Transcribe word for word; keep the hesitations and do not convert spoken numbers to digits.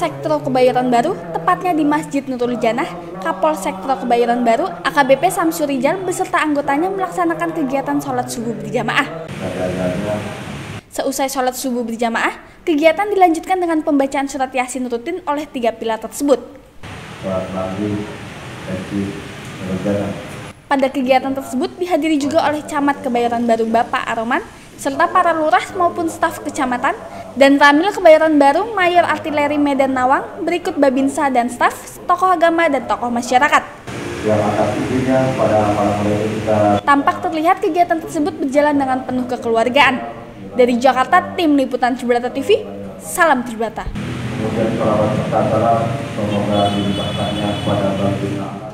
Kapolsek Tro Kebayoran Baru, tepatnya di Masjid Nurul Janah, Kapolsek Tro Kebayoran Baru, A K B P Samsur Rijal beserta anggotanya melaksanakan kegiatan sholat subuh berjamaah. Seusai sholat subuh berjamaah, kegiatan dilanjutkan dengan pembacaan surat Yasin rutin oleh tiga pilar tersebut. Pada kegiatan tersebut dihadiri juga oleh Camat Kebayoran Baru Bapak Aroman, serta para lurah maupun staf kecamatan, dan Ramil Kebayoran Baru Mayor Artileri Medan Nawang, berikut Babinsa dan staf, tokoh agama dan tokoh masyarakat. Tampak terlihat kegiatan tersebut berjalan dengan penuh kekeluargaan. Dari Jakarta, tim liputan Tribrata T V, salam Tribrata. Kemudian salawat serta salam semoga dilimpahkannya kepada baginda